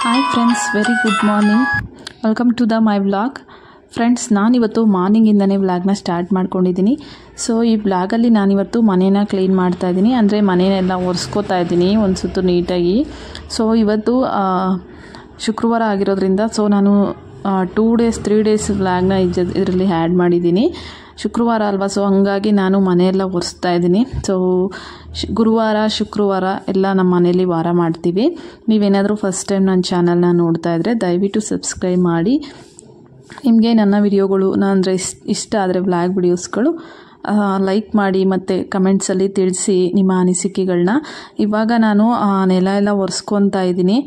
Hi friends, very good morning. Welcome to the my vlog. Friends, ನಾನಿವತ್ತು ಮಾರ್ನಿಂಗಿಂದನೇ ವ್ಲಾಗ್ನ start ಮಾಡ್ಕೊಂಡಿದ್ದೀನಿ. ಸೊ ಈ ವ್ಲಾಗಲ್ಲಿ ನಾನಿವತ್ತು ಮನೇನ ಕ್ಲೀನ್ ಮಾಡ್ತಾಯಿದ್ದೀನಿ, ಅಂದರೆ ಮನೆಯೆಲ್ಲ ಒರೆಸ್ಕೋತಾ ಇದ್ದೀನಿ ಒಂದು ಸುತ್ತು ನೀಟಾಗಿ. ಸೊ ಇವತ್ತು ಶುಕ್ರವಾರ ಆಗಿರೋದ್ರಿಂದ ಸೊ ನಾನು 3 ಡೇಸ್ ವ್ಲಾಗ್ನ ಇದರಲ್ಲಿ ಆ್ಯಡ್ ಮಾಡಿದ್ದೀನಿ. ಶುಕ್ರವಾರ ಅಲ್ವಾ, ಸೊ ಹಂಗಾಗಿ ನಾನು ಮನೆಯೆಲ್ಲ ಒರೆಸ್ತಾ ಇದ್ದೀನಿ. ಸೊ ಗುರುವಾರ ಶುಕ್ರವಾರ ಎಲ್ಲ ನಮ್ಮ ಮನೇಲಿ ವಾರ ಮಾಡ್ತೀವಿ. ನೀವೇನಾದರೂ ಫಸ್ಟ್ ಟೈಮ್ ನನ್ನ ಚಾನಲ್ನ ನೋಡ್ತಾ ಇದ್ದರೆ ದಯವಿಟ್ಟು ಸಬ್ಸ್ಕ್ರೈಬ್ ಮಾಡಿ. ನಿಮಗೆ ನನ್ನ ವಿಡಿಯೋಗಳು ಅಂದರೆ ಇಷ್ಟ ಆದರೆ ವ್ಲಾಗ್ ವಿಡಿಯೋಸ್ಗಳು ಲೈಕ್ ಮಾಡಿ ಮತ್ತು ಕಮೆಂಟ್ಸಲ್ಲಿ ತಿಳಿಸಿ ನಿಮ್ಮ ಅನಿಸಿಕೆಗಳನ್ನ. ಇವಾಗ ನಾನು ನೆಲ ಎಲ್ಲ ಒರೆಸ್ಕೊತಾ ಇದ್ದೀನಿ.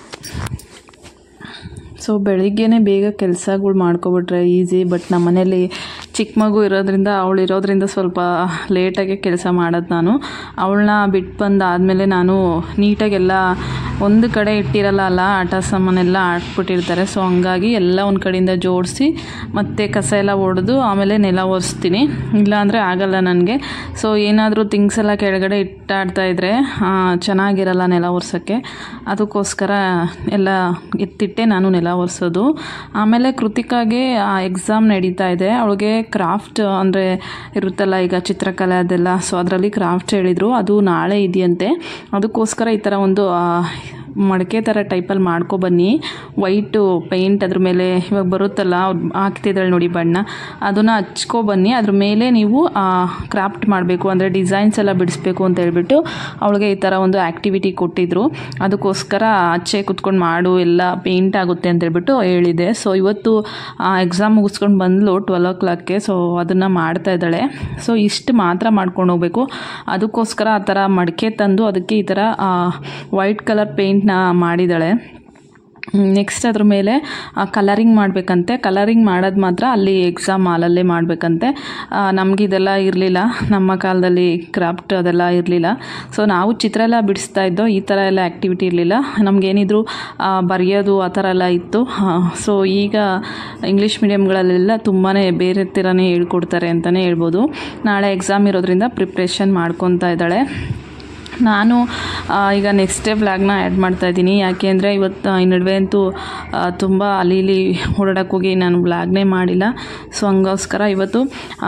ಸೊ ಬೆಳಿಗ್ಗೆನೇ ಬೇಗ ಕೆಲಸಗಳು ಮಾಡ್ಕೊಬಿಟ್ರೆ ಈಸಿ, ಬಟ್ ನಮ್ಮ ಮನೇಲಿ ಚಿಕ್ಕ ಮಗು ಇರೋದ್ರಿಂದ ಅವಳಿರೋದ್ರಿಂದ ಸ್ವಲ್ಪ ಲೇಟಾಗೆ ಕೆಲಸ ಮಾಡೋದು. ನಾನು ಅವಳನ್ನ ಬಿಟ್ಟು ಬಂದಾದಮೇಲೆ ನಾನು ನೀಟಾಗೆಲ್ಲ ಒಂದು ಕಡೆ ಇಟ್ಟಿರಲ್ಲ ಅಲ್ಲ, ಆಟ ಸಾಮಾನೆಲ್ಲ ಹಾಕ್ಬಿಟ್ಟಿರ್ತಾರೆ. ಸೊ ಹಂಗಾಗಿ ಎಲ್ಲ ಒಂದು ಕಡೆಯಿಂದ ಜೋಡಿಸಿ ಮತ್ತು ಕಸ ಎಲ್ಲ ಹೊಡೆದು ಆಮೇಲೆ ನೆಲ ಒರೆಸ್ತೀನಿ, ಇಲ್ಲಾಂದರೆ ಆಗಲ್ಲ ನನಗೆ. ಸೊ ಏನಾದರೂ ಥಿಂಗ್ಸ್ ಎಲ್ಲ ಕೆಳಗಡೆ ಇಟ್ಟಾಡ್ತಾಯಿದ್ರೆ ಚೆನ್ನಾಗಿರಲ್ಲ ನೆಲ ಒರೆಸೋಕ್ಕೆ. ಅದಕ್ಕೋಸ್ಕರ ಎಲ್ಲ ಎತ್ತಿಟ್ಟೆ ನಾನು ನೆಲ ಒರೆಸೋದು. ಆಮೇಲೆ ಕೃತಿಕಾಗೆ ಎಕ್ಸಾಮ್ ನಡೀತಾ ಇದೆ. ಅವಳಿಗೆ ಕ್ರಾಫ್ಟ್ ಅಂದರೆ ಇರುತ್ತಲ್ಲ ಈಗ ಚಿತ್ರಕಲೆ ಅದೆಲ್ಲ, ಸೊ ಅದರಲ್ಲಿ ಕ್ರಾಫ್ಟ್ ಹೇಳಿದರು, ಅದು ನಾಳೆ ಇದೆಯಂತೆ. ಅದಕ್ಕೋಸ್ಕರ ಈ ಥರ ಒಂದು ಮಡಕೆ ಥರ ಟೈಪಲ್ಲಿ ಮಾಡ್ಕೊಬನ್ನಿ. ವೈಟು ಪೇಂಟ್ ಅದ್ರ ಮೇಲೆ ಇವಾಗ ಬರುತ್ತಲ್ಲ, ಅವ್ರು ಹಾಕ್ತಿದ್ದಾಳೆ ನೋಡಿ ಬಣ್ಣ, ಅದನ್ನು ಹಚ್ಕೊಬನ್ನಿ. ಅದ್ರ ಮೇಲೆ ನೀವು ಕ್ರಾಫ್ಟ್ ಮಾಡಬೇಕು, ಅಂದರೆ ಡಿಸೈನ್ಸ್ ಎಲ್ಲ ಬಿಡಿಸ್ಬೇಕು ಅಂತ ಹೇಳ್ಬಿಟ್ಟು ಅವಳಿಗೆ ಈ ಥರ ಒಂದು ಆ್ಯಕ್ಟಿವಿಟಿ ಕೊಟ್ಟಿದ್ದರು. ಅದಕ್ಕೋಸ್ಕರ ಆಚೆ ಕುತ್ಕೊಂಡು ಮಾಡು, ಎಲ್ಲ ಪೇಂಟ್ ಆಗುತ್ತೆ ಅಂತ ಹೇಳ್ಬಿಟ್ಟು ಹೇಳಿದೆ. ಸೊ ಇವತ್ತು ಎಕ್ಸಾಮ್ ಮುಗಿಸ್ಕೊಂಡು ಬಂದಳು 12 o'clockಗೆ. ಸೊ ಅದನ್ನು ಮಾಡ್ತಾ ಇದ್ದಾಳೆ. ಸೊ ಇಷ್ಟು ಮಾತ್ರ ಮಾಡ್ಕೊಂಡು ಹೋಗಬೇಕು. ಅದಕ್ಕೋಸ್ಕರ ಆ ಥರ ಮಡಕೆ ತಂದು ಅದಕ್ಕೆ ಈ ಥರ ವೈಟ್ ಕಲರ್ ಪೇಂಟ್ನ ಮಾಡಿದ್ದಾಳೆ. ನೆಕ್ಸ್ಟ್ ಅದ್ರ ಮೇಲೆ ಕಲರಿಂಗ್ ಮಾಡಬೇಕಂತೆ. ಕಲರಿಂಗ್ ಮಾಡೋದು ಮಾತ್ರ ಅಲ್ಲಿ ಎಕ್ಸಾಮ್ ಹಾಲಲ್ಲೇ ಮಾಡಬೇಕಂತೆ. ನಮಗಿದೆಲ್ಲ ಇರಲಿಲ್ಲ, ನಮ್ಮ ಕಾಲದಲ್ಲಿ ಕ್ರಾಫ್ಟ್ ಅದೆಲ್ಲ ಇರಲಿಲ್ಲ. ಸೊ ನಾವು ಚಿತ್ರ ಎಲ್ಲ ಬಿಡಿಸ್ತಾ ಇದ್ದೋ, ಈ ಥರ ಎಲ್ಲ ಆ್ಯಕ್ಟಿವಿಟಿ ಇರಲಿಲ್ಲ. ನಮಗೇನಿದ್ರು ಬರೆಯೋದು ಆ ಥರ ಎಲ್ಲ ಇತ್ತು. ಸೊ ಈಗ ಇಂಗ್ಲೀಷ್ ಮೀಡಿಯಮ್ಗಳಲ್ಲೆಲ್ಲ ತುಂಬಾ ಬೇರೆ ಥರನೇ ಹೇಳ್ಕೊಡ್ತಾರೆ ಅಂತಲೇ ಹೇಳ್ಬೋದು. ನಾಳೆ ಎಕ್ಸಾಮ್ ಇರೋದ್ರಿಂದ ಪ್ರಿಪ್ರೇಷನ್ ಮಾಡ್ಕೊತಾ ಇದ್ದಾಳೆ. ನಾನು ಈಗ ನೆಕ್ಸ್ಟ್ ಡೇ ವ್ಲಾಗ್ನ ಆ್ಯಡ್ ಮಾಡ್ತಾಯಿದ್ದೀನಿ. ಯಾಕೆ ಅಂದರೆ ಇವತ್ತು ಈ ನಡುವೆ ಅಂತೂ ತುಂಬ ಅಲ್ಲಿ ಓಡಾಡಕ್ಕೆ ಹೋಗಿ ನಾನು ವ್ಲಾಗ್ನೇ ಮಾಡಿಲ್ಲ. ಸೊ ಹಂಗೋಸ್ಕರ ಇವತ್ತು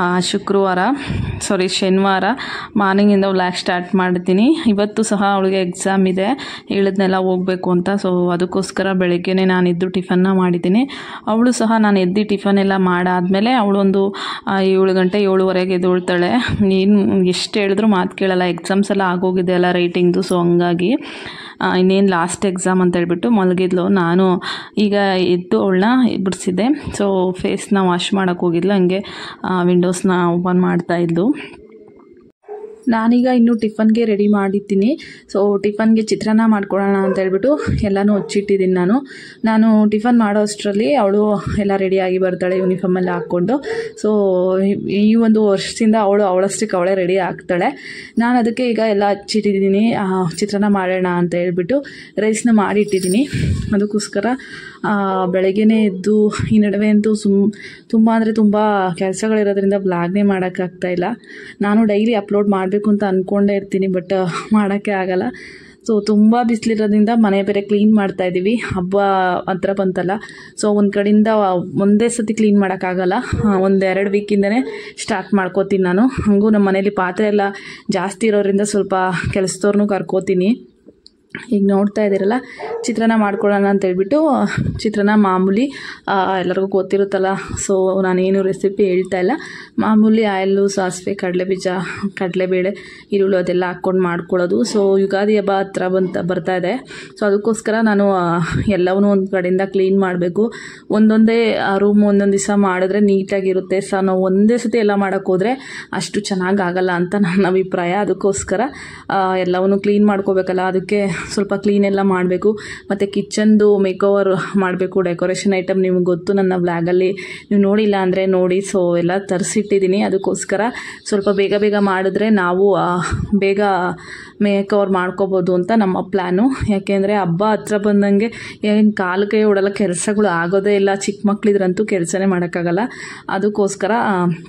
ಶನಿವಾರ ಮಾರ್ನಿಂಗಿಂದ ವ್ಲಾಗ್ ಸ್ಟಾರ್ಟ್ ಮಾಡ್ತೀನಿ. ಇವತ್ತು ಸಹ ಅವಳಿಗೆ ಎಕ್ಸಾಮ್ ಇದೆ, ಹೇಳಿದ್ನೆಲ್ಲ ಹೋಗಬೇಕು ಅಂತ. ಸೊ ಅದಕ್ಕೋಸ್ಕರ ಬೆಳಗ್ಗೆನೇ ನಾನು ಎದ್ದು ಟಿಫನ್ನ ಮಾಡಿದ್ದೀನಿ. ಅವಳು ಸಹ ನಾನು ಎದ್ದು ಟಿಫನ್ ಎಲ್ಲ ಮಾಡಾದಮೇಲೆ ಅವಳೊಂದು 7 ಗಂಟೆ 7:15 ಎದ್ದೇಳ್ತಾಳೆ. ಏನು ಎಷ್ಟು ಹೇಳಿದ್ರು ಮಾತು ಕೇಳಲ್ಲ. ಎಕ್ಸಾಮ್ಸ್ ಎಲ್ಲ ಆಗೋಗಿದೆ ಅಲ್ಲ ರೈಟಿಂಗ್ದು. ಸೊ ಹಂಗಾಗಿ ಇನ್ನೇನು ಲಾಸ್ಟ್ ಎಕ್ಸಾಮ್ ಅಂತ ಹೇಳ್ಬಿಟ್ಟು ಮಲಗಿದ್ಲು. ನಾನು ಈಗ ಎದ್ದು ಅವಳನ್ನ ಬಿಡಿಸಿದ್ದೆ. ಸೊ ಫೇಸ್ನ ವಾಶ್ ಮಾಡೋಕ್ಕೆ ಹೋಗಿದ್ಲು, ಹಂಗೆ ವಿಂಡೋಸ್ನ ಓಪನ್ ಮಾಡ್ತಾಯಿದ್ಲು. ನಾನೀಗ ಇನ್ನೂ ಟಿಫನ್ಗೆ ರೆಡಿ ಮಾಡಿದ್ದೀನಿ. ಸೊ ಟಿಫನ್ಗೆ ಚಿತ್ರಾನ್ನ ಮಾಡ್ಕೊಳ್ಳೋಣ ಅಂತ ಹೇಳ್ಬಿಟ್ಟು ಎಲ್ಲನೂ ಹಚ್ಚಿಟ್ಟಿದ್ದೀನಿ. ನಾನು ಟಿಫನ್ ಮಾಡೋ ಅಷ್ಟರಲ್ಲಿ ಅವಳು ಎಲ್ಲ ರೆಡಿಯಾಗಿ ಬರ್ತಾಳೆ, ಯೂನಿಫಾರ್ಮೆಲ್ಲ ಹಾಕ್ಕೊಂಡು. ಸೊ ಈ ಒಂದು ವರ್ಷದಿಂದ ಅವಳಷ್ಟಕ್ಕೆ ಅವಳೇ ರೆಡಿ ಆಗ್ತಾಳೆ. ನಾನು ಅದಕ್ಕೆ ಈಗ ಎಲ್ಲ ಹಚ್ಚಿಟ್ಟಿದ್ದೀನಿ, ಚಿತ್ರಾನ್ನ ಮಾಡೋಣ ಅಂತ ಹೇಳ್ಬಿಟ್ಟು ರೈಸ್ನ ಮಾಡಿಟ್ಟಿದ್ದೀನಿ. ಅದಕ್ಕೋಸ್ಕರ ಬೆಳಗ್ಗೆನೇ ಎದ್ದು ಈ ನಡುವೆ ಅಂತೂ ತುಂಬ ಅಂದರೆ ತುಂಬ ಕೆಲಸಗಳಿರೋದ್ರಿಂದ ವ್ಲಾಗ್ನೇ ಮಾಡೋಕ್ಕಾಗ್ತಾಯಿಲ್ಲ. ನಾನು ಡೈಲಿ ಅಪ್ಲೋಡ್ ಮಾಡಬೇಕು ಅಂತ ಅಂದ್ಕೊಂಡೇ ಇರ್ತೀನಿ, ಬಟ್ ಮಾಡೋಕ್ಕೆ ಆಗಲ್ಲ. ಸೊ ತುಂಬ ಬಿಸಿಲಿರೋದ್ರಿಂದ ಮನೆ ಬೇರೆ ಕ್ಲೀನ್ ಮಾಡ್ತಾಯಿದ್ದೀವಿ. ಹಬ್ಬ ಹತ್ರ ಬಂತಲ್ಲ, ಸೊ ಒಂದು ಕಡೆಯಿಂದ ಒಂದೇ ಸತಿ ಕ್ಲೀನ್ ಮಾಡೋಕ್ಕಾಗಲ್ಲ. 1-2 ವೀಕಿಂದನೇ ಸ್ಟಾರ್ಟ್ ಮಾಡ್ಕೋತೀನಿ ನಾನು. ಹಾಗೂ ನಮ್ಮ ಮನೇಲಿ ಪಾತ್ರೆ ಎಲ್ಲ ಜಾಸ್ತಿ ಇರೋದ್ರಿಂದ ಸ್ವಲ್ಪ ಕೆಲಸದವ್ರನ್ನೂ ಕರ್ಕೋತೀನಿ. ಈಗ ನೋಡ್ತಾ ಇದ್ದೀರಲ್ಲ, ಚಿತ್ರಾನ್ನ ಮಾಡ್ಕೊಳ್ಳೋಣ ಅಂತ ಹೇಳ್ಬಿಟ್ಟು ಚಿತ್ರಾನ್ನ ಮಾಮೂಲಿ ಎಲ್ಲರಿಗೂ ಗೊತ್ತಿರುತ್ತಲ್ಲ. ಸೊ ನಾನೇನು ರೆಸಿಪಿ ಹೇಳ್ತಾ ಇಲ್ಲ, ಮಾಮೂಲಿ ಆಯಿಲು, ಸಾಸಿವೆ, ಕಡಲೆಬೀಜ, ಕಡಲೆಬೇಳೆ, ಈರುಳ್ಳಿ ಅದೆಲ್ಲ ಹಾಕ್ಕೊಂಡು ಮಾಡ್ಕೊಳ್ಳೋದು. ಸೊ ಯುಗಾದಿ ಹಬ್ಬ ಹತ್ರ ಬರ್ತಾ ಇದೆ. ಸೊ ಅದಕ್ಕೋಸ್ಕರ ನಾನು ಎಲ್ಲವನ್ನೂ ಒಂದು ಕಡೆಯಿಂದ ಕ್ಲೀನ್ ಮಾಡಬೇಕು. ಒಂದೊಂದೇ ರೂಮ್ ಒಂದೊಂದು ದಿವಸ ಮಾಡಿದ್ರೆ ನೀಟಾಗಿರುತ್ತೆ. ಸೊ ನಾವು ಒಂದೇ ಸತಿ ಎಲ್ಲ ಮಾಡೋಕ್ಕೆ ಹೋದರೆ ಅಷ್ಟು ಚೆನ್ನಾಗಾಗಲ್ಲ ಅಂತ ನನ್ನ ಅಭಿಪ್ರಾಯ. ಅದಕ್ಕೋಸ್ಕರ ಎಲ್ಲವನ್ನೂ ಕ್ಲೀನ್ ಮಾಡ್ಕೋಬೇಕಲ್ಲ, ಅದಕ್ಕೆ ಸ್ವಲ್ಪ ಕ್ಲೀನ್ ಎಲ್ಲ ಮಾಡಬೇಕು. ಮತ್ತು ಕಿಚನ್ದು ಮೇಕೋವರ್ ಮಾಡಬೇಕು. ಡೆಕೋರೇಷನ್ ಐಟಮ್ ನಿಮ್ಗೆ ಗೊತ್ತು, ನನ್ನ ವ್ಲಾಗಲ್ಲಿ ನೀವು ನೋಡಿಲ್ಲ ಅಂದರೆ ನೋಡಿ. ಸೊ ಎಲ್ಲ ತರಿಸಿಟ್ಟಿದ್ದೀನಿ. ಅದಕ್ಕೋಸ್ಕರ ಸ್ವಲ್ಪ ಬೇಗ ಮಾಡಿದ್ರೆ ನಾವು ಬೇಗ ಮೇಕೋವರ್ ಮಾಡ್ಕೋಬೋದು ಅಂತ ನಮ್ಮ ಪ್ಲ್ಯಾನು. ಯಾಕೆಂದರೆ ಹಬ್ಬ ಹತ್ರ ಬಂದಂಗೆ ಏನು ಕಾಲಕ್ಕೆ ಓಡಲ್ಲ, ಕೆಲಸಗಳು ಆಗೋದೇ ಇಲ್ಲ. ಚಿಕ್ಕ ಮಕ್ಕಳಿದ್ರಂತೂ ಕೆಲಸನೇ ಮಾಡೋಕ್ಕಾಗಲ್ಲ. ಅದಕ್ಕೋಸ್ಕರ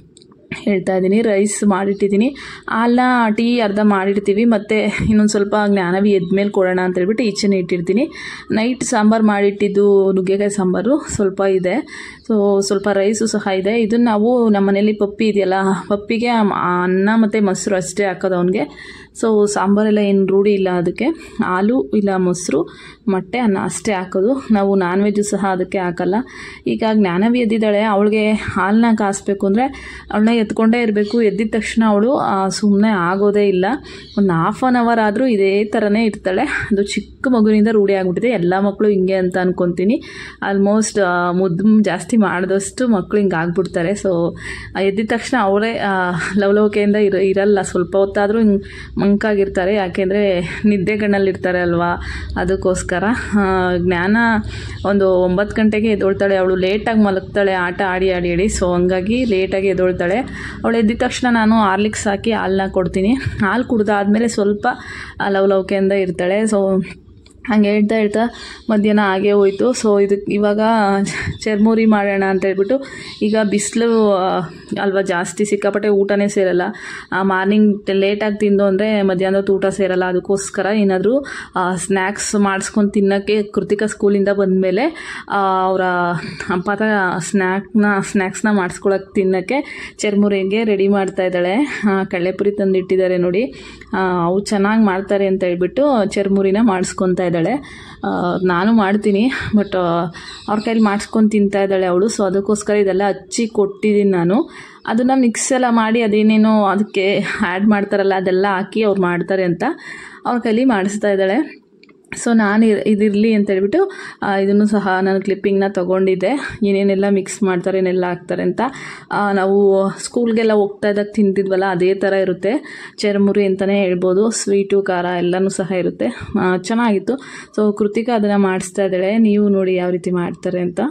ಹೇಳ್ತಾ ಇದ್ದೀನಿ. ರೈಸ್ ಮಾಡಿಟ್ಟಿದ್ದೀನಿ, ಹಾಲನ್ನ ಟೀ ಅರ್ಧ ಮಾಡಿರ್ತೀವಿ, ಮತ್ತು ಇನ್ನೊಂದು ಸ್ವಲ್ಪ ಜ್ಞಾನವಿ ಎದ್ಮೇಲೆ ಕೊಡೋಣ ಅಂತೇಳ್ಬಿಟ್ಟು ಈಚೆನೇ ಇಟ್ಟಿರ್ತೀನಿ. ನೈಟ್ ಸಾಂಬಾರು ಮಾಡಿಟ್ಟಿದ್ದು ನುಗ್ಗೆಕಾಯಿ ಸಾಂಬಾರು ಸ್ವಲ್ಪ ಇದೆ, ಸೊ ಸ್ವಲ್ಪ ರೈಸು ಸಹ ಇದೆ. ಇದನ್ನು ನಾವು ನಮ್ಮ ಮನೇಲಿ ಪಪ್ಪಿ ಇದೆಯಲ್ಲ, ಪಪ್ಪಿಗೆ ಅನ್ನ ಮತ್ತು ಮೊಸರು ಅಷ್ಟೇ ಹಾಕೋದು ಅವನಿಗೆ. ಸೊ ಸಾಂಬಾರೆಲ್ಲ ಏನು ರೂಢಿ ಇಲ್ಲ ಅದಕ್ಕೆ, ಹಾಲು ಇಲ್ಲ ಮೊಸರು ಮೊಟ್ಟೆ ಅನ್ನ ಅಷ್ಟೇ ಹಾಕೋದು. ನಾವು ನಾನ್ ವೆಜ್ಜು ಸಹ ಅದಕ್ಕೆ ಹಾಕಲ್ಲ. ಈಗ ಜ್ಞಾನವಿ ಎದ್ದಿದ್ದಾಳೆ, ಅವಳಿಗೆ ಹಾಲನ್ನ ಕಾಯಿಸ್ಬೇಕು ಅಂದರೆ ಅವಳನ್ನ ಎತ್ಕೊಂಡೇ ಇರಬೇಕು. ಎದ್ದಿದ ತಕ್ಷಣ ಅವಳು ಸುಮ್ಮನೆ ಆಗೋದೇ ಇಲ್ಲ. ಒಂದು ಹಾಫ್ ಆನ್ ಅವರ್ ಆದರೂ ಇದೇ ಥರನೇ ಇರ್ತಾಳೆ. ಅದು ಚಿಕ್ಕ ಮಗುವಿನಿಂದ ರೂಢಿ ಆಗಿಬಿಟ್ಟಿದೆ. ಎಲ್ಲ ಮಕ್ಕಳು ಹಿಂಗೆ ಅಂತ ಅಂದ್ಕೊತೀನಿ. ಆಲ್ಮೋಸ್ಟ್ ಮುದ್ದು ಜಾಸ್ತಿ ಮಾಡಿದಷ್ಟು ಮಕ್ಕಳು ಹಿಂಗೆ ಆಗ್ಬಿಡ್ತಾರೆ. ಸೊ ಎದ್ದಿದ ತಕ್ಷಣ ಅವಳೇ ಲವಲವಿಕೆಯಿಂದ ಇರಲ್ಲ, ಸ್ವಲ್ಪ ಹೊತ್ತಾದರೂ ಹಿಂಗೆ ಮಂಕಾಗಿರ್ತಾರೆ, ಯಾಕೆಂದರೆ ನಿದ್ದೆಗಣ್ಣಲ್ಲಿರ್ತಾರೆ ಅಲ್ವಾ, ಅದಕ್ಕೋಸ್ಕರ. ಜ್ಞಾನ ಒಂದು 9 ಗಂಟೆಗೆ ಎದ್ದೊಳ್ತಾಳೆ. ಅವಳು ಲೇಟಾಗಿ ಮಲಗ್ತಾಳೆ ಆಟ ಆಡಿ ಆಡಿ ಆಡಿ, ಸೊ ಹಂಗಾಗಿ ಲೇಟಾಗಿ ಎದ್ದೊಳ್ತಾಳೆ. ಅವಳು ಎದ್ದಿದ ತಕ್ಷಣ ನಾನು ಹಾರ್ಲಿಕ್ಸ್ ಹಾಕಿ ಹಾಲನ್ನ ಕೊಡ್ತೀನಿ. ಹಾಲು ಕುಡ್ದಾದ್ಮೇಲೆ ಸ್ವಲ್ಪ ಲವಲವಿಕೆಯಿಂದ ಇರ್ತಾಳೆ. ಸೊ ಹಂಗೆ ಹೇಳ್ತಾ ಮಧ್ಯಾಹ್ನ ಆಗೇ ಹೋಯಿತು. ಸೊ ಇದಕ್ಕೆ ಇವಾಗ ಚರ್ಮುರಿ ಮಾಡೋಣ ಅಂತೇಳ್ಬಿಟ್ಟು, ಈಗ ಬಿಸಿಲು ಅಲ್ವಾ ಜಾಸ್ತಿ, ಸಿಕ್ಕಾಪಟ್ಟೆ ಊಟನೇ ಸೇರಲ್ಲ. ಮಾರ್ನಿಂಗ್ ಲೇಟಾಗಿ ತಿಂದು ಅಂದರೆ ಮಧ್ಯಾಹ್ನದ ಊಟ ಸೇರಲ್ಲ. ಅದಕ್ಕೋಸ್ಕರ ಏನಾದರೂ ಸ್ನ್ಯಾಕ್ಸ್ ಮಾಡಿಸ್ಕೊಂಡು ತಿನ್ನೋಕ್ಕೆ ಕೃತಿಕಾ ಸ್ಕೂಲಿಂದ ಬಂದಮೇಲೆ ಅವರ ಅಪ್ಪಾತ ಸ್ನ್ಯಾಕ್ಸ್ನ ಮಾಡಿಸ್ಕೊಳಕ್ಕೆ ತಿನ್ನೋಕ್ಕೆ ಚರ್ಮುರಿಗೆ ರೆಡಿ ಮಾಡ್ತಾ ಇದ್ದಾಳೆ. ಕಡಲೆಪುರಿ ತಂದಿಟ್ಟಿದ್ದಾರೆ ನೋಡಿ, ಅವು ಚೆನ್ನಾಗಿ ಮಾಡ್ತಾರೆ ಅಂತ ಹೇಳ್ಬಿಟ್ಟು ಚರ್ಮುರಿನ ಮಾಡಿಸ್ಕೊತಾ ಇದ್ದಾಳೆ. ನಾನು ಮಾಡ್ತೀನಿ, ಬಟ್ ಅವ್ರ ಕೈಲಿ ಮಾಡಿಸ್ಕೊಂಡು ತಿಂತಾ ಇದ್ದಾಳೆ ಅವಳು. ಸೊ ಅದಕ್ಕೋಸ್ಕರ ಇದೆಲ್ಲ ಹಚ್ಚಿ ಕೊಟ್ಟಿದ್ದೀನಿ ನಾನು. ಅದನ್ನು ಮಿಕ್ಸ್ ಎಲ್ಲ ಮಾಡಿ ಅದೇನೇನೋ ಅದಕ್ಕೆ ಆ್ಯಡ್ ಮಾಡ್ತಾರಲ್ಲ ಅದೆಲ್ಲ ಹಾಕಿ ಅವ್ರು ಮಾಡ್ತಾರೆ ಅಂತ ಅವ್ರ ಕೈಲಿ ಮಾಡಿಸ್ತಾ ಇದ್ದಾಳೆ. ಸೊ ನಾನು ಇದಿರಲಿ ಅಂತೇಳ್ಬಿಟ್ಟು ಇದನ್ನು ಸಹ ನಾನು ಕ್ಲಿಪ್ಪಿಂಗ್ನ ತೊಗೊಂಡಿದ್ದೆ, ಏನೇನೆಲ್ಲ ಮಿಕ್ಸ್ ಮಾಡ್ತಾರೆ ಏನೆಲ್ಲ ಹಾಕ್ತಾರೆ ಅಂತ. ನಾವು ಸ್ಕೂಲ್ಗೆಲ್ಲ ಹೋಗ್ತಾ ಇದ್ದಾಗ ತಿಂತಿದ್ವಲ್ಲ ಅದೇ ಥರ ಇರುತ್ತೆ ಚರ್ಮುರಿ ಅಂತಲೇ ಹೇಳ್ಬೋದು. ಸ್ವೀಟು ಖಾರ ಎಲ್ಲನೂ ಸಹ ಇರುತ್ತೆ, ಚೆನ್ನಾಗಿತ್ತು. ಸೊ ಕೃತಿಕಾ ಅದನ್ನು ಮಾಡಿಸ್ತಾ ಇದ್ದಾಳೆ. ನೀವು ನೋಡಿ ಯಾವ ರೀತಿ ಮಾಡ್ತಾರೆ ಅಂತ.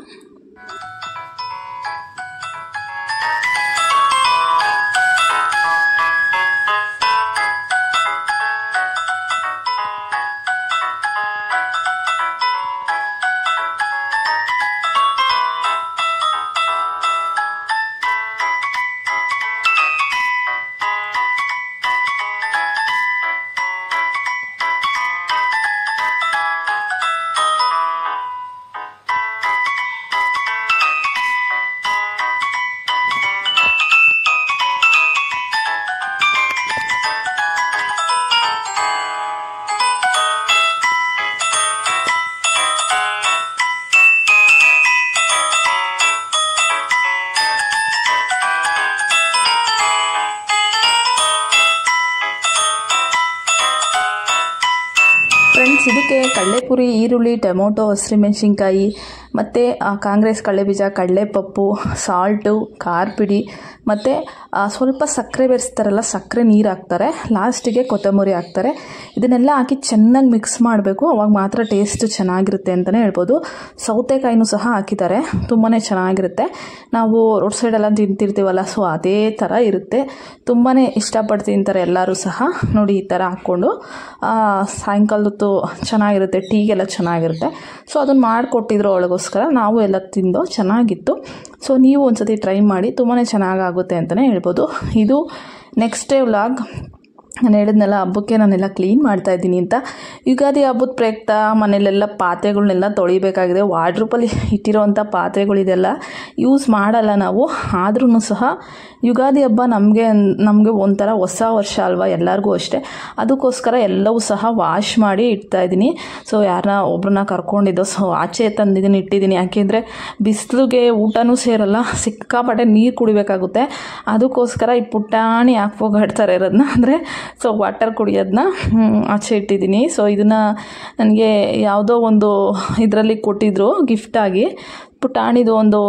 ಫ್ರೆಂಡ್ಸ್, ಇದಕ್ಕೆ ಕಡಲೆಪುರಿ, ಈರುಳ್ಳಿ, ಟೊಮೊಟೊ, ಹಸಿಮೆಣಸಿನ್ಕಾಯಿ ಮತ್ತು ಕಾಂಗ್ರೆಸ್ ಕಡಲೆಬೀಜ, ಕಡಲೆಪಪ್ಪು, ಸಾಲ್ಟು, ಖಾರ ಪುಡಿ ಮತ್ತು ಸ್ವಲ್ಪ ಸಕ್ಕರೆ ಬೆರೆಸ್ತಾರಲ್ಲ, ಸಕ್ಕರೆ ನೀರು ಹಾಕ್ತಾರೆ. ಲಾಸ್ಟಿಗೆ ಕೊತ್ತಂಬರಿ ಹಾಕ್ತಾರೆ. ಇದನ್ನೆಲ್ಲ ಹಾಕಿ ಚೆನ್ನಾಗಿ ಮಿಕ್ಸ್ ಮಾಡಬೇಕು, ಅವಾಗ ಮಾತ್ರ ಟೇಸ್ಟ್ ಚೆನ್ನಾಗಿರುತ್ತೆ ಅಂತಲೇ ಹೇಳ್ಬೋದು. ಸೌತೆಕಾಯಿನೂ ಸಹ ಹಾಕಿದ್ದಾರೆ, ತುಂಬಾ ಚೆನ್ನಾಗಿರುತ್ತೆ. ನಾವು ರೋಡ್ ಸೈಡೆಲ್ಲ ತಿಂತಿರ್ತೀವಲ್ಲ, ಸೊ ಅದೇ ಥರ ಇರುತ್ತೆ. ತುಂಬಾ ಇಷ್ಟಪಟ್ಟು ತಿಂತಾರೆ ಎಲ್ಲರೂ ಸಹ. ನೋಡಿ ಈ ಥರ ಹಾಕ್ಕೊಂಡು ಸಾಯಂಕಾಲದೊತ್ತು ಚೆನ್ನಾಗಿರುತ್ತೆ, ಟೀಗೆಲ್ಲ ಚೆನ್ನಾಗಿರುತ್ತೆ. ಸೊ ಅದನ್ನು ಮಾಡಿಕೊಟ್ಟಿದ್ರು ಅವಳಿಗೋಸ್ಕರ, ನಾವು ಎಲ್ಲ ತಿಂದು ಚೆನ್ನಾಗಿತ್ತು. ಸೊ ನೀವು ಒಂದ್ಸತಿ ಟ್ರೈ ಮಾಡಿ, ತುಂಬಾ ಚೆನ್ನಾಗಾಗುತ್ತೆ ಅಂತಲೇ ಹೇಳ್ಬೋದು. ಇದು ನೆಕ್ಸ್ಟ್ ಡೇ ವ್ಲಾಗ್. ನಾನು ಹೇಳಿದ್ನೆಲ್ಲ ಹಬ್ಬಕ್ಕೆ ನಾನೆಲ್ಲ ಕ್ಲೀನ್ ಮಾಡ್ತಾಯಿದ್ದೀನಿ ಅಂತ. ಯುಗಾದಿ ಹಬ್ಬದ ಪ್ರಯುಕ್ತ ಮನೇಲೆಲ್ಲ ಪಾತ್ರೆಗಳನ್ನೆಲ್ಲ ತೊಳಿಬೇಕಾಗಿದೆ. ವಾರ್ಡ್ರೋಬಲ್ಲಿ ಇಟ್ಟಿರೋವಂಥ ಪಾತ್ರೆಗಳಿದೆಲ್ಲ ಯೂಸ್ ಮಾಡಲ್ಲ ನಾವು. ಆದ್ರೂ ಸಹ ಯುಗಾದಿ ಹಬ್ಬ ನಮಗೆ ಒಂಥರ ಹೊಸ ವರ್ಷ ಅಲ್ವಾ, ಎಲ್ಲರಿಗೂ ಅಷ್ಟೇ. ಅದಕ್ಕೋಸ್ಕರ ಎಲ್ಲವೂ ಸಹ ವಾಶ್ ಮಾಡಿ ಇಡ್ತಾಯಿದ್ದೀನಿ. ಸೊ ಯಾರನ್ನ ಒಬ್ಬರನ್ನ ಕರ್ಕೊಂಡಿದ್ದೋ, ಸೊ ಆಚೆ ತಂದಿದ್ದೀನಿ ಇಟ್ಟಿದ್ದೀನಿ. ಯಾಕೆಂದರೆ ಬಿಸಿಲಿಗೆ ಊಟನೂ ಸೇರಲ್ಲ, ಸಿಕ್ಕಾಪಟ್ಟೆ ನೀರು ಕುಡಿಬೇಕಾಗುತ್ತೆ. ಅದಕ್ಕೋಸ್ಕರ ಈ ಪುಟಾಣಿ ಹಾಕ್ಬೋಗಾಡ್ತಾರೆ ಇರೋದನ್ನ, ಅಂದರೆ ಸೊ ವಾಟರ್ ಕುಡಿಯೋದನ್ನ ಆಚೆ ಇಟ್ಟಿದ್ದೀನಿ. ಸೊ ಇದನ್ನು ನನಗೆ ಯಾವುದೋ ಒಂದು ಇದರಲ್ಲಿ ಕೊಟ್ಟಿದ್ದರು ಗಿಫ್ಟಾಗಿ. ಪುಟಾಣಿದು ಒಂದು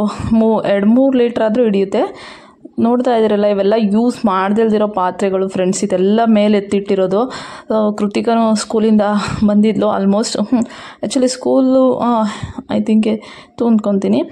2-3 ಲೀಟ್ರ್ ಆದರೂ ಹಿಡಿಯುತ್ತೆ. ನೋಡ್ತಾ ಇದ್ದೀರಲ್ಲ, ಇವೆಲ್ಲ ಯೂಸ್ ಮಾಡ್ದಿಲ್ದಿರೋ ಪಾತ್ರೆಗಳು ಫ್ರೆಂಡ್ಸ್. ಇದೆಲ್ಲ ಮೇಲೆ ಎತ್ತಿಟ್ಟಿರೋದು. ಕೃತಿಕನೂ ಸ್ಕೂಲಿಂದ ಬಂದಿದ್ಲು almost. Actually school I think ಅಂದ್ಕೊತೀನಿ.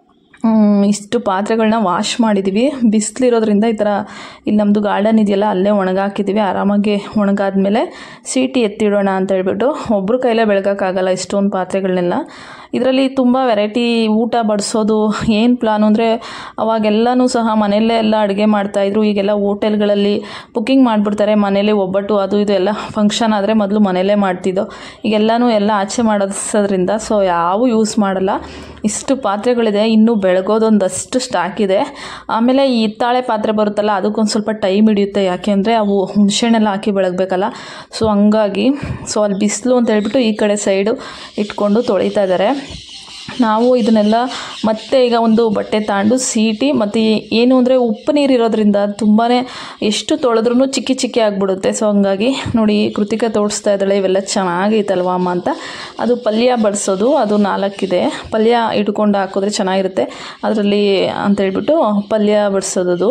ಇಷ್ಟು ಪಾತ್ರೆಗಳನ್ನ ವಾಶ್ ಮಾಡಿದ್ದೀವಿ. ಬಿಸಿಲಿರೋದ್ರಿಂದ ಈ ಥರ ಇಲ್ಲಿ ನಮ್ಮದು ಗಾರ್ಡನ್ ಇದೆಯಲ್ಲ, ಅಲ್ಲೇ ಒಣಗಾಕಿದ್ದೀವಿ. ಆರಾಮಾಗಿ ಒಣಗಾದ್ಮೇಲೆ ಸೀಟಿ ಎತ್ತಿಡೋಣ ಅಂತ ಹೇಳ್ಬಿಟ್ಟು. ಒಬ್ಬರು ಕೈಲೇ ಬೆಳಗೋಕ್ಕಾಗಲ್ಲ ಇಷ್ಟೊಂದು ಪಾತ್ರೆಗಳನ್ನೆಲ್ಲ. ಇದರಲ್ಲಿ ತುಂಬ ವೆರೈಟಿ ಊಟ ಬಡಿಸೋದು ಏನು ಪ್ಲಾನು ಅಂದರೆ ಅವಾಗೆಲ್ಲನೂ ಸಹ ಮನೆಯಲ್ಲೇ ಎಲ್ಲ ಅಡುಗೆ ಮಾಡ್ತಾಯಿದ್ರು. ಈಗೆಲ್ಲ ಹೋಟೆಲ್ಗಳಲ್ಲಿ ಬುಕ್ಕಿಂಗ್ ಮಾಡಿಬಿಡ್ತಾರೆ. ಮನೇಲಿ ಒಬ್ಬಟ್ಟು ಅದು ಇದು ಎಲ್ಲ ಫಂಕ್ಷನ್ ಆದರೆ ಮೊದಲು ಮನೆಯಲ್ಲೇ ಮಾಡ್ತಿದ್ದೋ. ಈಗೆಲ್ಲನೂ ಎಲ್ಲ ಆಚೆ ಮಾಡಿಸೋದ್ರಿಂದ ಸೊ ಯಾವ ಯೂಸ್ ಮಾಡಲ್ಲ. ಇಷ್ಟು ಪಾತ್ರೆಗಳಿದೆ. ಇನ್ನೂ ಬೆಳಗೋದೊಂದಷ್ಟು ಸ್ಟಾಕ್ ಇದೆ. ಆಮೇಲೆ ಈ ಹಿತ್ತಾಳೆ ಪಾತ್ರೆ ಬರುತ್ತಲ್ಲ ಅದಕ್ಕೊಂದು ಸ್ವಲ್ಪ ಟೈಮ್ ಹಿಡಿಯುತ್ತೆ. ಯಾಕೆ ಅಂದರೆ ಅವು ಹುಣಸೆಹಣ್ಣೆಲ್ಲ ಹಾಕಿ ಬೆಳಗಬೇಕಲ್ಲ. ಸೊ ಹಂಗಾಗಿ ಸೊ ಅಲ್ಲಿ ಬಿಸಿಲು ಅಂತ ಹೇಳ್ಬಿಟ್ಟು ಈ ಕಡೆ ಸೈಡು ಇಟ್ಕೊಂಡು ತೊಳಿತಾ ಇದ್ದಾರೆ. ನಾವು ಇದನ್ನೆಲ್ಲ ಮತ್ತೆ ಈಗ ಒಂದು ಬಟ್ಟೆ ತಗೊಂಡು ಸೀಟಿ ಮತ್ತು ಏನು ಅಂದರೆ ಉಪ್ಪು ನೀರು ಇರೋದ್ರಿಂದ ತುಂಬಾ ಎಷ್ಟು ತೊಳೆದ್ರೂ ಚಿಕ್ಕಿ ಚಿಕ್ಕಿ ಆಗಿಬಿಡುತ್ತೆ. ಸೊ ಹಂಗಾಗಿ ನೋಡಿ ಕೃತಿಕಾ ತೋರಿಸ್ತಾ ಇದ್ದಾಳೆ ಇವೆಲ್ಲ ಚೆನ್ನಾಗೈತಲ್ವ ಅಮ್ಮ ಅಂತ. ಅದು ಪಲ್ಯ ಬಡಿಸೋದು ಅದು 4 ಇದೆ. ಪಲ್ಯ ಇಟ್ಕೊಂಡು ಹಾಕಿದ್ರೆ ಚೆನ್ನಾಗಿರುತ್ತೆ ಅದರಲ್ಲಿ ಅಂತ ಹೇಳ್ಬಿಟ್ಟು ಪಲ್ಯ ಬಡಿಸೋದು.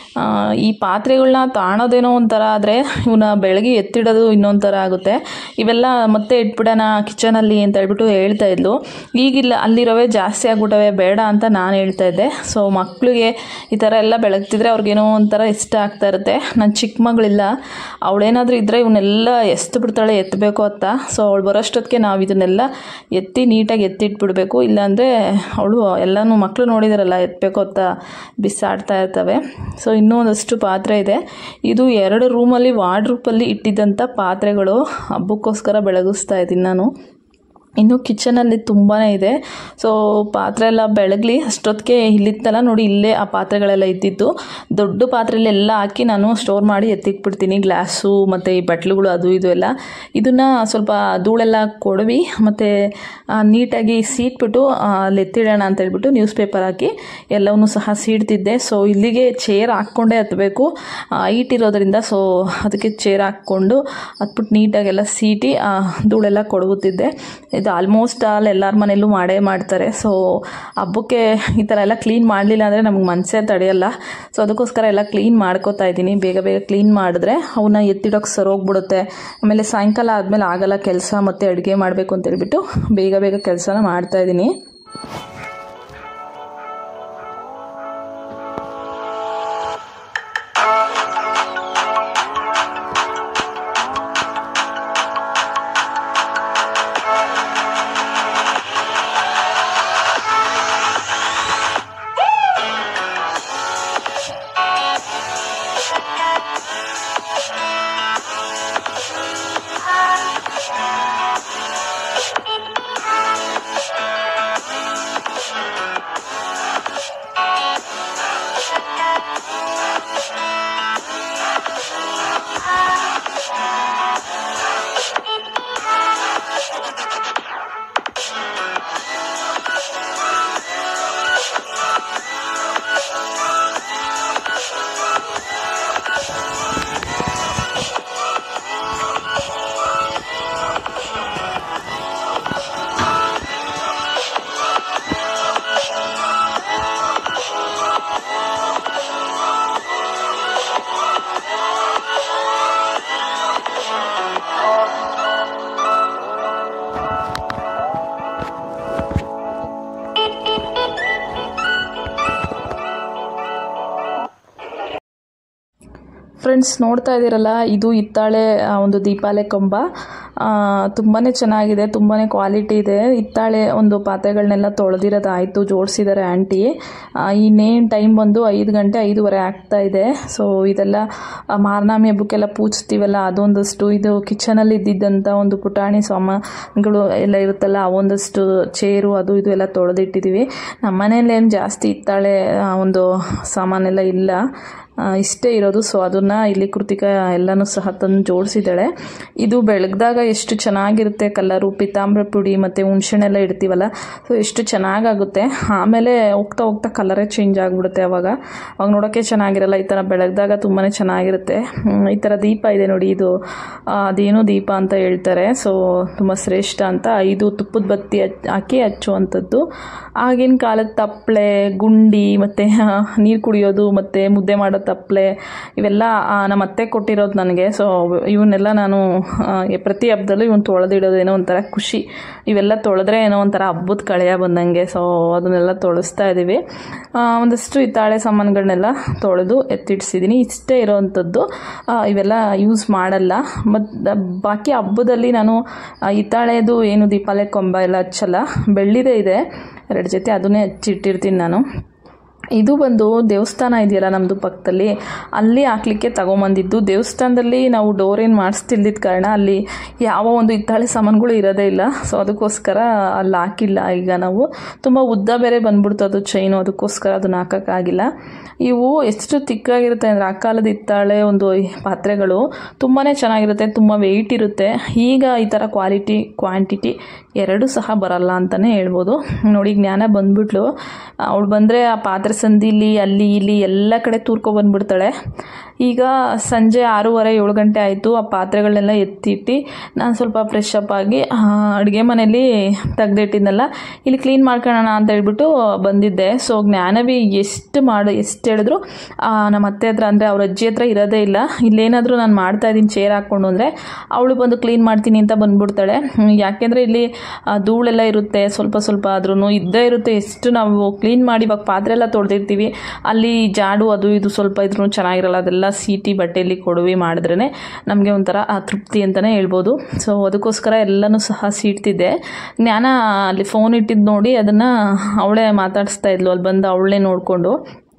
ಈ ಪಾತ್ರೆಗಳನ್ನ ತಾಣೋದೇನೋ ಒಂಥರ ಆದರೆ ಇವನ್ನ ಬೆಳಗ್ಗೆ ಎತ್ತಿಡೋದು ಇನ್ನೊಂದು ಥರ ಆಗುತ್ತೆ. ಇವೆಲ್ಲ ಮತ್ತೆ ಇಟ್ಬಿಡೋಣ ಕಿಚನಲ್ಲಿ ಅಂತ ಹೇಳ್ಬಿಟ್ಟು ಹೇಳ್ತಾ ಇದ್ಲು. ಈಗಿಲ್ಲ ಅಲ್ಲಿರೋವೇ ಜಾಸ್ತಿ ಆಗ್ಬಿಟ್ಟವೆ ಬೇಡ ಅಂತ ನಾನು ಹೇಳ್ತಾ ಇದ್ದೆ. ಸೊ ಮಕ್ಕಳಿಗೆ ಈ ಥರ ಎಲ್ಲ ಬೆಳಗ್ತಿದ್ರೆ ಅವ್ರಿಗೇನೋ ಒಂಥರ ಇಷ್ಟ ಆಗ್ತಾ ಇರುತ್ತೆ. ನನ್ನ ಚಿಕ್ಕ ಮಗಳಿಲ್ಲ, ಅವಳೇನಾದರೂ ಇದ್ದರೆ ಇವನ್ನೆಲ್ಲ ಎತ್ತು ಬಿಡ್ತಾಳೆ ಎತ್ತಬೇಕು ಅಂತ. ಸೊ ಅವಳು ಬರೋಷ್ಟೊತ್ತಿಗೆ ನಾವು ಇದನ್ನೆಲ್ಲ ಎತ್ತಿ ನೀಟಾಗಿ ಎತ್ತಿಟ್ಬಿಡ್ಬೇಕು. ಇಲ್ಲಾಂದರೆ ಅವಳು ಎಲ್ಲನೂ ಮಕ್ಕಳು ನೋಡಿದಾರಲ್ಲ ಎತ್ತಬೇಕು ಅಂತ ಬಿಸಾಡ್ತಾ ಇರ್ತವೆ. ಸೊ ಇನ್ನೂ ಒಂದಷ್ಟು ಪಾತ್ರೆ ಇದೆ. ಇದು 2 ರೂಮಲ್ಲಿ ವಾರ್ಡ್ರೋಬಲ್ಲಿ ಇಟ್ಟಿದ್ದಂಥ ಪಾತ್ರೆಗಳು. ಹಬ್ಬಕ್ಕೋಸ್ಕರ ಬೆಳಗಿಸ್ತಾ ಇದ್ದೀನಿ ನಾನು. ಇನ್ನು ಕಿಚನಲ್ಲಿ ತುಂಬಾ ಇದೆ. ಸೊ ಪಾತ್ರೆ ಎಲ್ಲ ಬೆಳಗಲಿ ಅಷ್ಟೊತ್ತಿಗೆ ಇಲ್ಲಿತ್ತಲ್ಲ ನೋಡಿ ಇಲ್ಲೇ ಆ ಪಾತ್ರೆಗಳೆಲ್ಲ ಇದ್ದಿದ್ದು. ದೊಡ್ಡ ಪಾತ್ರೆಯಲ್ಲೆಲ್ಲ ಹಾಕಿ ನಾನು ಸ್ಟೋರ್ ಮಾಡಿ ಎತ್ತಿಕ್ಬಿಡ್ತೀನಿ. ಗ್ಲಾಸು ಮತ್ತು ಈ ಬಟ್ಲುಗಳು ಅದು ಇದು ಎಲ್ಲ. ಇದನ್ನು ಸ್ವಲ್ಪ ಧೂಳೆಲ್ಲ ಕೊಡವಿ ಮತ್ತು ನೀಟಾಗಿ ಸೀಟ್ಬಿಟ್ಟು ಅಲ್ಲಿ ಎತ್ತಿಡೋಣ ಅಂತ ಹೇಳ್ಬಿಟ್ಟು ನ್ಯೂಸ್ ಪೇಪರ್ ಹಾಕಿ ಎಲ್ಲವನ್ನೂ ಸಹ ಸೀಡ್ತಿದ್ದೆ. ಸೊ ಇಲ್ಲಿಗೆ ಚೇರ್ ಹಾಕ್ಕೊಂಡೇ ಹತ್ತಬೇಕು ಹೈಟ್ ಇರೋದ್ರಿಂದ. ಸೊ ಅದಕ್ಕೆ ಚೇರ್ ಹಾಕ್ಕೊಂಡು ಹತ್ಬಿಟ್ಟು ನೀಟಾಗೆಲ್ಲ ಸೀಟಿ ಧೂಳೆಲ್ಲ ಕೊಡಗುತ್ತಿದ್ದೆ. ಇದು ಆಲ್ಮೋಸ್ಟ್ ಎಲ್ಲರ ಮನೆಯಲ್ಲೂ ಮಾಡೇ ಮಾಡ್ತಾರೆ. ಸೊ ಹಬ್ಬಕ್ಕೆ ಈ ಥರ ಎಲ್ಲ ಕ್ಲೀನ್ ಮಾಡಲಿಲ್ಲ ಅಂದರೆ ನಮ್ಗೆ ಮನಸ್ಸೇ ತಡೆಯಲ್ಲ. ಸೊ ಅದಕ್ಕೋಸ್ಕರ ಎಲ್ಲ ಕ್ಲೀನ್ ಮಾಡ್ಕೋತಾ ಇದ್ದೀನಿ. ಬೇಗ ಬೇಗ ಕ್ಲೀನ್ ಮಾಡಿದ್ರೆ ಅವನ್ನ ಎತ್ತಿಡೋಕ್ಕೆ ಸರೋಗ್ಬಿಡುತ್ತೆ. ಆಮೇಲೆ ಸಾಯಂಕಾಲ ಆದಮೇಲೆ ಆಗಲ್ಲ ಕೆಲಸ ಮತ್ತು ಅಡುಗೆ ಮಾಡಬೇಕು ಅಂತೇಳ್ಬಿಟ್ಟು ಬೇಗ ಬೇಗ ಕೆಲಸನ ಮಾಡ್ತಾಯಿದ್ದೀನಿ. ಫ್ರೆಂಡ್ಸ್ ನೋಡ್ತಾ ಇದ್ದೀರಲ್ಲ ಇದು ಹಿತ್ತಾಳೆ ಒಂದು ದೀಪಾಲೆ ಕಂಬ. ತುಂಬಾ ಚೆನ್ನಾಗಿದೆ, ತುಂಬಾ ಕ್ವಾಲಿಟಿ ಇದೆ. ಹಿತ್ತಾಳೆ ಒಂದು ಪಾತ್ರೆಗಳನ್ನೆಲ್ಲ ತೊಳೆದಿರೋದಾಯಿತು, ಜೋಡಿಸಿದ್ದಾರೆ ಆಂಟಿ. ಇನ್ನೇನು ಟೈಮ್ ಬಂದು 5 ಗಂಟೆ 5:15 ಆಗ್ತಾ ಇದೆ. ಸೊ ಇದೆಲ್ಲ ಮಾರ್ನಾಮಿ ಹಬ್ಬಕ್ಕೆಲ್ಲ ಪೂಜಿಸ್ತೀವಲ್ಲ ಅದೊಂದಷ್ಟು, ಇದು ಕಿಚನಲ್ಲಿ ಇದ್ದಿದ್ದಂಥ ಒಂದು ಪುಟಾಣಿ ಸಾಮಾನುಗಳು ಎಲ್ಲ ಇರುತ್ತಲ್ಲ ಅವೊಂದಷ್ಟು ಚೇರು ಅದು ಇದು ಎಲ್ಲ ತೊಳೆದಿಟ್ಟಿದ್ದೀವಿ. ನಮ್ಮ ಮನೇಲಿ ಏನು ಜಾಸ್ತಿ ಹಿತ್ತಾಳೆ ಒಂದು ಸಾಮಾನೆಲ್ಲ ಇಲ್ಲ, ಇಷ್ಟೇ ಇರೋದು. ಸೊ ಅದನ್ನು ಇಲ್ಲಿ ಕೃತಿಕಾ ಎಲ್ಲನೂ ಸಹ ತಂದು ಜೋಡಿಸಿದ್ದಾಳೆ. ಇದು ಬೆಳಗ್ದಾಗ ಎಷ್ಟು ಚೆನ್ನಾಗಿರುತ್ತೆ ಕಲರು, ಪಿತಾಂಬರ ಪುಡಿ ಮತ್ತು ಹುಣಸೆಹಣ್ಣೆಲ್ಲ ಇಡ್ತೀವಲ್ಲ, ಸೊ ಎಷ್ಟು ಚೆನ್ನಾಗಾಗುತ್ತೆ. ಆಮೇಲೆ ಹೋಗ್ತಾ ಹೋಗ್ತಾ ಕಲರೇ ಚೇಂಜ್ ಆಗಿಬಿಡುತ್ತೆ. ಅವಾಗ ನೋಡೋಕ್ಕೆ ಚೆನ್ನಾಗಿರಲ್ಲ. ಈ ಥರ ಬೆಳಗ್ದಾಗ ತುಂಬಾ ಚೆನ್ನಾಗಿರುತ್ತೆ. ಈ ಥರ ದೀಪ ಇದೆ ನೋಡಿ, ಇದು ಅದೇನೋ ದೀಪ ಅಂತ ಹೇಳ್ತಾರೆ. ಸೊ ತುಂಬ ಶ್ರೇಷ್ಠ ಅಂತ 5 ತುಪ್ಪದ ಬತ್ತಿ ಹಾಕಿ ಹಚ್ಚುವಂಥದ್ದು. ಆಗಿನ ಕಾಲದ ತಪ್ಪಲೆ, ಗುಂಡಿ ಮತ್ತು ನೀರು ಕುಡಿಯೋದು ಮತ್ತು ಮುದ್ದೆ ಮಾಡೋದು ತಪ್ಪಲೆ ಇವೆಲ್ಲ ನಮ್ಮ ಅತ್ತೆ ಕೊಟ್ಟಿರೋದು ನನಗೆ. ಸೊ ಇವನ್ನೆಲ್ಲ ನಾನು ಪ್ರತಿ ಹಬ್ಬದಲ್ಲೂ ಇವನು ತೊಳೆದಿಡೋದು ಏನೋ ಒಂಥರ ಖುಷಿ. ಇವೆಲ್ಲ ತೊಳೆದ್ರೆ ಏನೋ ಒಂಥರ ಹಬ್ಬದ ಕಳೆಯ ಬಂದಂಗೆ. ಸೊ ಅದನ್ನೆಲ್ಲ ತೊಳೆಸ್ತಾ ಇದ್ದೀವಿ. ಒಂದಷ್ಟು ಹಿತ್ತಾಳೆ ಸಾಮಾನುಗಳನ್ನೆಲ್ಲ ತೊಳೆದು ಎತ್ತಿಡ್ಸಿದ್ದೀನಿ. ಇಷ್ಟೇ ಇರೋವಂಥದ್ದು, ಇವೆಲ್ಲ ಯೂಸ್ ಮಾಡಲ್ಲ. ಮತ್ತು ಬಾಕಿ ಹಬ್ಬದಲ್ಲಿ ನಾನು ಹಿತ್ತಾಳೆದು ಏನು ದೀಪಾಲೆ ಕೊಂಬ ಎಲ್ಲ ಹಚ್ಚಲ್ಲ. ಬೆಳ್ಳಿದೇ ಇದೆ 2 ಜೊತೆ, ಅದನ್ನೇ ಹಚ್ಚಿಟ್ಟಿರ್ತೀನಿ ನಾನು. ಇದು ಬಂದು ದೇವಸ್ಥಾನ ಇದೆಯಲ್ಲ ನಮ್ಮದು ಪಕ್ಕದಲ್ಲಿ, ಅಲ್ಲಿ ಹಾಕ್ಲಿಕ್ಕೆ ತಗೊಂಬಂದಿದ್ದು. ದೇವಸ್ಥಾನದಲ್ಲಿ ನಾವು ಡೋರ್ ಏನು ಮಾಡಿಸ್ತಿಲ್ದಿದ್ದ ಕಾರಣ ಅಲ್ಲಿ ಯಾವ ಒಂದು ಹಿತ್ತಾಳೆ ಸಾಮಾನುಗಳು ಇರೋದೇ ಇಲ್ಲ. ಸೊ ಅದಕ್ಕೋಸ್ಕರ ಅಲ್ಲಿ ಹಾಕಿಲ್ಲ. ಈಗ ನಾವು ತುಂಬ ಉದ್ದ ಬೇರೆ ಬಂದ್ಬಿಡ್ತು ಅದು ಚೈನು, ಅದಕ್ಕೋಸ್ಕರ ಅದನ್ನು ಹಾಕೋಕ್ಕಾಗಿಲ್ಲ. ಇವು ಎಷ್ಟು ತಿಕ್ಕಾಗಿರುತ್ತೆ ಅಂದರೆ ಆ ಕಾಲದ ಹಿತ್ತಾಳೆ ಒಂದು ಪಾತ್ರೆಗಳು ತುಂಬಾ ಚೆನ್ನಾಗಿರುತ್ತೆ, ತುಂಬ ವೆಯ್ಟ್ ಇರುತ್ತೆ. ಈಗ ಈ ಥರ ಕ್ವಾಂಟಿಟಿ ಎರಡೂ ಸಹ ಬರಲ್ಲ ಅಂತಲೇ ಹೇಳ್ಬೋದು. ನೋಡಿ ಜ್ಞಾನ ಬಂದ್ಬಿಟ್ಲು. ಅವಳು ಬಂದರೆ ಆ ಪಾತ್ರೆ ಸಂದಿಲಿ ಅಲ್ಲಿ ಇಲ್ಲಿ ಎಲ್ಲ ಕಡೆ ತೂರ್ಕೊಬಂದ್ಬಿಡ್ತಾಳೆ. ಈಗ ಸಂಜೆ 6:30-7 ಗಂಟೆ ಆಯಿತು. ಆ ಪಾತ್ರೆಗಳನ್ನೆಲ್ಲ ಎತ್ತಿಟ್ಟು ನಾನು ಸ್ವಲ್ಪ ಫ್ರೆಶ್ ಅಪ್ ಆಗಿ ಅಡುಗೆ ಮನೆಯಲ್ಲಿ ತೆಗೆದಿಟ್ಟಿದ್ನಲ್ಲ ಇಲ್ಲಿ ಕ್ಲೀನ್ ಮಾಡ್ಕೊಳ್ಳೋಣ ಅಂತ ಹೇಳ್ಬಿಟ್ಟು ಬಂದಿದ್ದೆ. ಸೊ ಜ್ಞಾನವಿ ಎಷ್ಟು ಹೇಳಿದ್ರು ನಮ್ಮ ಅತ್ತೆ ಹತ್ರ ಅಂದರೆ ಅವ್ರ ಅಜ್ಜಿ ಹತ್ರ ಇರೋದೇ ಇಲ್ಲ. ಇಲ್ಲೇನಾದರೂ ನಾನು ಮಾಡ್ತಾಯಿದ್ದೀನಿ ಚೇರ್ ಹಾಕ್ಕೊಂಡು ಅಂದರೆ ಅವಳು ಬಂದು ಕ್ಲೀನ್ ಮಾಡ್ತೀನಿ ಅಂತ ಬಂದುಬಿಡ್ತಾಳೆ. ಯಾಕೆಂದರೆ ಇಲ್ಲಿ ಧೂಳೆಲ್ಲ ಇರುತ್ತೆ, ಸ್ವಲ್ಪ ಆದ್ರೂ ಇದ್ದೇ ಇರುತ್ತೆ. ಎಷ್ಟು ನಾವು ಕ್ಲೀನ್ ಮಾಡಿ ಇವಾಗ ಪಾತ್ರೆ ಎಲ್ಲ ತೊಳೆದಿರ್ತೀವಿ, ಅಲ್ಲಿ ಜಾಡು ಅದು ಇದು ಸ್ವಲ್ಪ ಇದ್ರೂ ಚೆನ್ನಾಗಿರಲ್ಲ. ಅದೆಲ್ಲ ಸೀಟಿ ಬಟ್ಟೆಯಲ್ಲಿ ಕೊಡುವಿ ಮಾಡಿದ್ರೇ ನಮಗೆ ಒಂಥರ ತೃಪ್ತಿ ಅಂತಲೇ ಹೇಳ್ಬೋದು. ಸೊ ಅದಕ್ಕೋಸ್ಕರ ಎಲ್ಲನೂ ಸಹ ಸೀಟ್ತಿದ್ದೆ. ಜ್ಞಾನ ಅಲ್ಲಿ ಫೋನ್ ಇಟ್ಟಿದ್ದು ನೋಡಿ ಅದನ್ನು ಅವಳೇ ಮಾತಾಡಿಸ್ತಾ ಇದ್ಲು. ಅಲ್ಲಿ ಬಂದು ಅವಳೇ ನೋಡಿಕೊಂಡು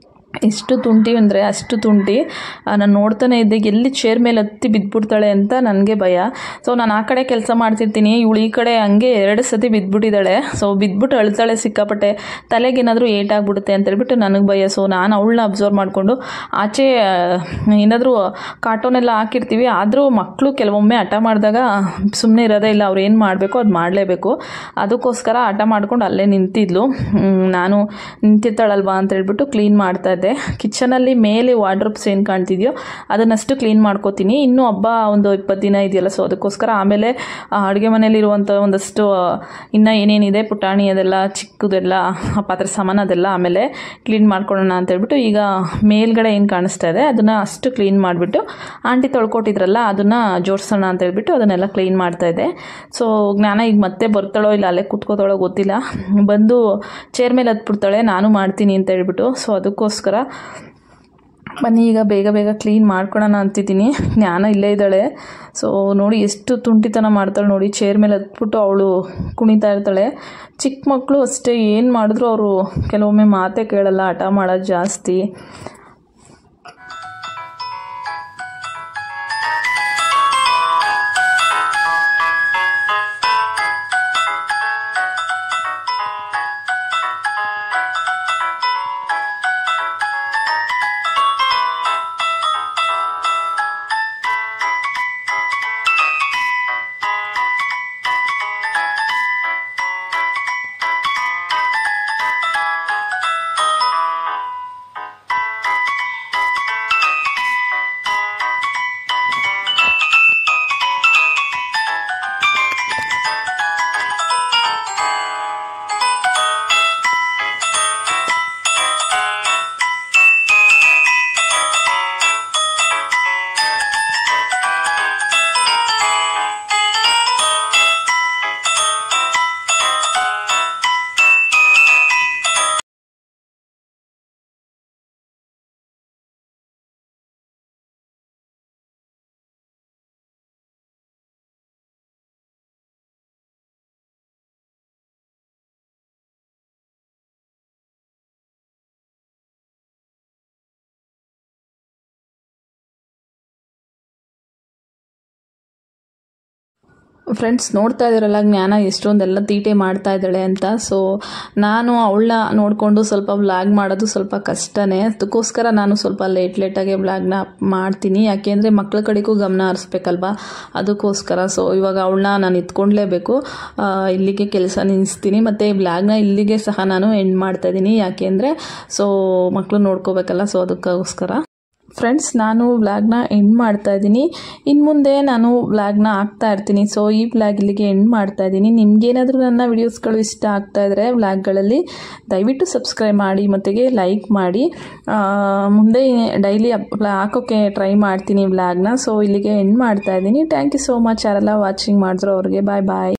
ಎಷ್ಟು ತುಂಟಿ ಅಂದರೆ ಅಷ್ಟು ತುಂಟಿ. ನಾನು ನೋಡ್ತಾನೆ ಇದ್ದೆ ಎಲ್ಲಿ ಚೇರ್ ಮೇಲೆ ಹತ್ತಿ ಬಿದ್ದುಬಿಡ್ತಾಳೆ ಅಂತ ನನಗೆ ಭಯ. ಸೊ ನಾನು ಆ ಕಡೆ ಕೆಲಸ ಮಾಡ್ತಿರ್ತೀನಿ, ಇವಳು ಈ ಕಡೆ ಹಂಗೆ 2 ಸತಿ ಬಿದ್ದುಬಿಟ್ಟಿದ್ದಾಳೆ. ಸೊ ಬಿದ್ದುಬಿಟ್ಟು ಅಳ್ತಾಳೆ ಸಿಕ್ಕಾಪಟ್ಟೆ, ತಲೆಗೇನಾದರೂ ಏಟಾಗ್ಬಿಡುತ್ತೆ ಅಂತ ಹೇಳ್ಬಿಟ್ಟು ನನಗೆ ಭಯ. ಸೊ ನಾನು ಅವಳನ್ನ ಅಬ್ಸರ್ವ್ ಮಾಡಿಕೊಂಡು ಆಚೆ ಏನಾದರೂ ಕಾರ್ಟೂನೆಲ್ಲ ಹಾಕಿರ್ತೀವಿ. ಆದರೂ ಮಕ್ಕಳು ಕೆಲವೊಮ್ಮೆ ಹಠ ಮಾಡಿದಾಗ ಸುಮ್ಮನೆ ಇರೋದೇ ಇಲ್ಲ, ಅವ್ರು ಏನು ಮಾಡಬೇಕು ಅದು ಮಾಡಲೇಬೇಕು. ಅದಕ್ಕೋಸ್ಕರ ಹಠ ಮಾಡ್ಕೊಂಡು ಅಲ್ಲೇ ನಿಂತಿದ್ಲು. ನಾನು ನಿಂತಿರ್ತಾಳಲ್ವಾ ಅಂತ ಹೇಳ್ಬಿಟ್ಟು ಕ್ಲೀನ್ ಮಾಡ್ತಾಯಿದ್ದೆ. ಕಿಚನಲ್ಲಿ ಮೇಲೆ ವಾರ್ಡ್ರೋಬ್ಸ್ ಏನು ಕಾಣ್ತಿದೆಯೋ ಅದನ್ನಷ್ಟು ಕ್ಲೀನ್ ಮಾಡ್ಕೋತೀನಿ. ಇನ್ನೂ ಹಬ್ಬ ಒಂದು 20 ದಿನ ಇದೆಯಲ್ಲ, ಸೊ ಅದಕ್ಕೋಸ್ಕರ ಆಮೇಲೆ ಅಡುಗೆ ಮನೇಲಿರುವಂಥ ಒಂದಷ್ಟು ಇನ್ನೂ ಏನೇನಿದೆ ಪುಟಾಣಿ ಅದೆಲ್ಲ ಚಿಕ್ಕದೆಲ್ಲ ಪಾತ್ರೆ ಸಾಮಾನು ಅದೆಲ್ಲ ಆಮೇಲೆ ಕ್ಲೀನ್ ಮಾಡ್ಕೊಳ್ಳೋಣ ಅಂತ ಹೇಳ್ಬಿಟ್ಟು ಈಗ ಮೇಲ್ಗಡೆ ಏನು ಕಾಣಿಸ್ತಾ ಇದೆ ಅದನ್ನು ಅಷ್ಟು ಕ್ಲೀನ್ ಮಾಡಿಬಿಟ್ಟು ಆಂಟಿ ತೊಳ್ಕೊಟ್ಟಿದ್ರಲ್ಲ ಅದನ್ನು ಜೋಡಿಸೋಣ ಅಂತ ಹೇಳ್ಬಿಟ್ಟು ಅದನ್ನೆಲ್ಲ ಕ್ಲೀನ್ ಮಾಡ್ತಾಯಿದ್ದೆ. ಸೊ ಜ್ಞಾನ ಈಗ ಮತ್ತೆ ಬರ್ತಾಳೋ ಇಲ್ಲ ಅಲ್ಲೇ ಕೂತ್ಕೋತಾಳೋ ಗೊತ್ತಿಲ್ಲ, ಬಂದು ಚೇರ್ ಮೇಲೆ ಹತ್ಬಿಡ್ತಾಳೆ ನಾನು ಮಾಡ್ತೀನಿ ಅಂತ ಹೇಳ್ಬಿಟ್ಟು. ಸೊ ಅದಕ್ಕೋಸ್ಕರ ಬನ್ನಿ ಈಗ ಬೇಗ ಕ್ಲೀನ್ ಮಾಡ್ಕೊಳ್ಳೋಣ ಅಂತಿದ್ದೀನಿ. ಜ್ಞಾನ ಇಲ್ಲೇ ಇದ್ದಾಳೆ. ಸೊ ನೋಡಿ ಎಷ್ಟು ತುಂಟಿತನ ಮಾಡ್ತಾಳೆ ನೋಡಿ, ಚೇರ್ ಮೇಲೆ ಹತ್ಬಿಟ್ಟು ಅವಳು ಕುಣಿತಾ ಇರ್ತಾಳೆ. ಚಿಕ್ಕ ಮಕ್ಕಳು ಅಷ್ಟೇ, ಏನು ಮಾಡಿದ್ರು ಅವರು ಕೆಲವೊಮ್ಮೆ ಮಾತೇ ಕೇಳಲ್ಲ, ಹಠ ಮಾಡೋದು ಜಾಸ್ತಿ. ಫ್ರೆಂಡ್ಸ್ ನೋಡ್ತಾ ಇದ್ದೀರಲ್ಲ ಜ್ಞಾನ ಎಷ್ಟೊಂದೆಲ್ಲ ತೀಟೆ ಮಾಡ್ತಾ ಇದ್ದಾಳೆ ಅಂತ. ಸೊ ನಾನು ಅವಳನ್ನ ನೋಡಿಕೊಂಡು ಸ್ವಲ್ಪ ವ್ಲಾಗ್ ಮಾಡೋದು ಸ್ವಲ್ಪ ಕಷ್ಟನೇ. ಅದಕ್ಕೋಸ್ಕರ ನಾನು ಸ್ವಲ್ಪ ಲೇಟಾಗಿ ವ್ಲಾಗ್ನ ಮಾಡ್ತೀನಿ. ಯಾಕೆಂದರೆ ಮಕ್ಕಳ ಕಡೆಗೂ ಗಮನ ಹರಿಸ್ಬೇಕಲ್ವಾ, ಅದಕ್ಕೋಸ್ಕರ. ಸೊ ಇವಾಗ ಅವಳನ್ನ ನಾನು ಎತ್ಕೊಂಡ್ಲೇಬೇಕು. ಇಲ್ಲಿಗೆ ಕೆಲಸ ನಿಲ್ಲಿಸ್ತೀನಿ ಮತ್ತು ವ್ಲಾಗ್ನ ಇಲ್ಲಿಗೆ ಸಹ ನಾನು ಎಂಡ್ ಮಾಡ್ತಾಯಿದ್ದೀನಿ. ಯಾಕೆಂದರೆ ಸೊ ಮಕ್ಕಳು ನೋಡ್ಕೋಬೇಕಲ್ಲ, ಸೊ ಅದಕ್ಕೋಸ್ಕರ. ಫ್ರೆಂಡ್ಸ್, ನಾನು ವ್ಲಾಗ್ನ ಎಂಡ್ ಮಾಡ್ತಾ ಇದ್ದೀನಿ. ಇನ್ನು ಮುಂದೆ ನಾನು ವ್ಲಾಗ್ನ ಹಾಕ್ತಾ ಇರ್ತೀನಿ. ಸೊ ಈ ವ್ಲಾಗ್ ಇಲ್ಲಿಗೆ ಎಂಡ್ ಮಾಡ್ತಾ ಇದ್ದೀನಿ. ನಿಮ್ಗೇನಾದರೂ ನನ್ನ ವಿಡಿಯೋಸ್ಗಳು ಇಷ್ಟ ಆಗ್ತಾ ಇದ್ದರೆ ವ್ಲಾಗ್ಗಳಲ್ಲಿ ದಯವಿಟ್ಟು ಸಬ್ಸ್ಕ್ರೈಬ್ ಮಾಡಿ ಮತ್ತು ಲೈಕ್ ಮಾಡಿ. ಮುಂದೆ ಡೈಲಿ ಹಾಕೋಕ್ಕೆ ಟ್ರೈ ಮಾಡ್ತೀನಿ ವ್ಲಾಗ್ನ. ಸೊ ಇಲ್ಲಿಗೆ ಎಂಡ್ ಮಾಡ್ತಾ ಇದ್ದೀನಿ. Thank you so much. ಯಾರೆಲ್ಲ ವಾಚಿಂಗ್ ಮಾಡಿದ್ರು ಅವ್ರಿಗೆ ಬಾಯ್ ಬಾಯ್.